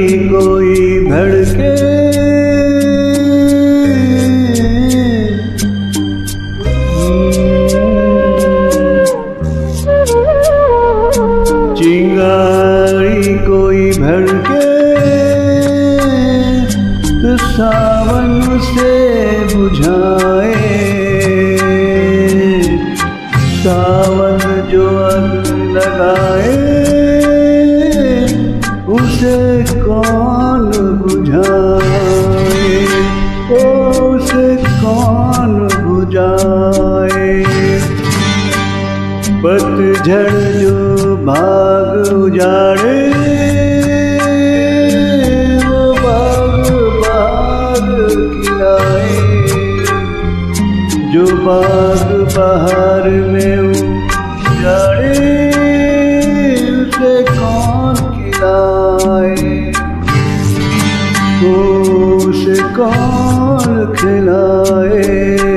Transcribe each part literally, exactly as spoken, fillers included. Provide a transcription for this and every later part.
कोई भड़के चिंगारी कोई भड़के तो सावन से बुझाए। सावन जो अग लगाए उसे कौन बुझाए, उसे कौन बुझाए। पतझड़ जो भाग उजाड़े वो बाग बाग खिलाए। जो बाग बहार में उजाड़े उसे कौन खिलाए, उसे कौन खिलाए।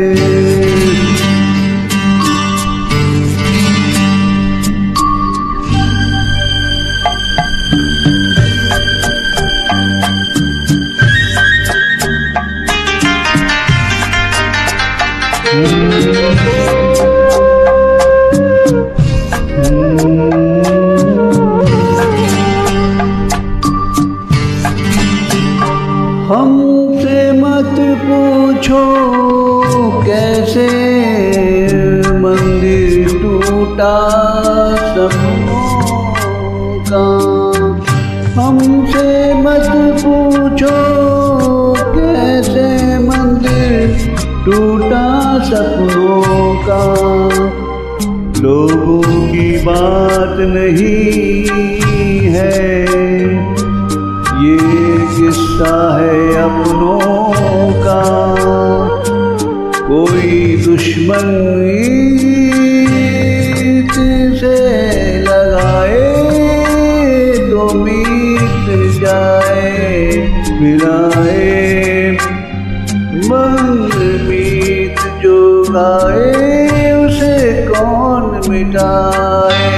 हमसे मत पूछो कैसे मंदिर टूटा सपनों का। हमसे मत पूछो कैसे मंदिर टूटा सपनों का। लोगों की बात नहीं है ये किस्सा है अपनों का। कोई दुश्मन ईद से लगाए तो मीत जाए। मिलाए मंद मीत जो गाए उसे कौन मिटाए।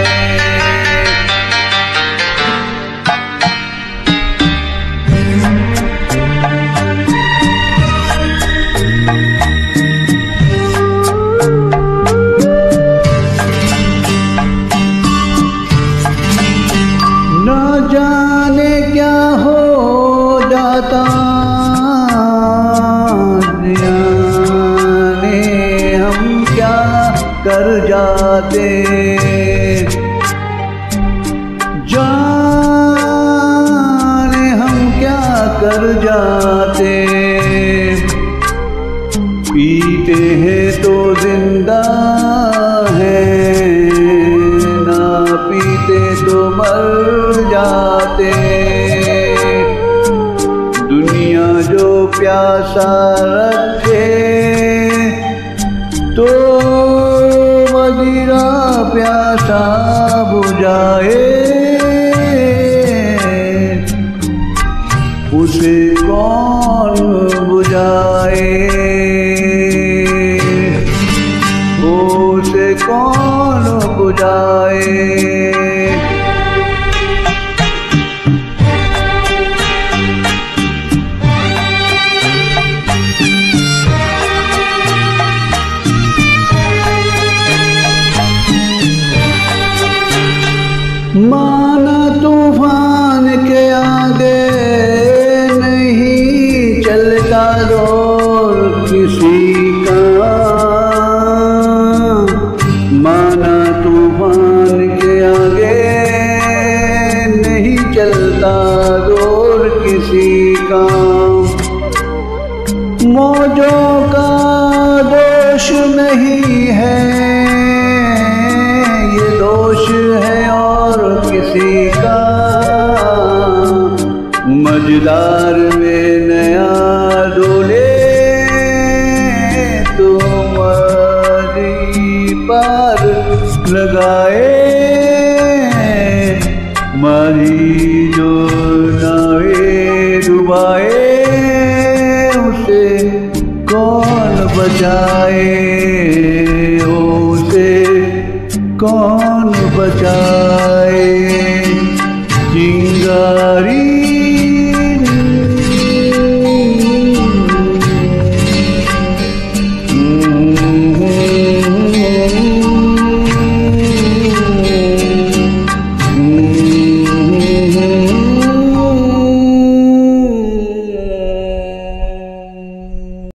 जाने क्या हो जाता जाने हम क्या कर जाते। जाने हम क्या कर जाते। पीते हैं तो जिंदा हैं ना पीते तो मर जाते। दुनिया जो प्यासा रखे तो मदिरा प्यासा बुझाए। उसे कौन बुझाए, उसे कौन बुझाए। माना तूफान के आगे नहीं चलता दौर किसी का। माना तूफान के आगे नहीं चलता दौर किसी का। मौजों का दोष नहीं है ये दोष है और किसी का। मझधार में नया डोले तो मझी पार लगाए। माही जो नावे डुबाए उसे कौन बचाए, उसे कौन बचाए। चिंगारी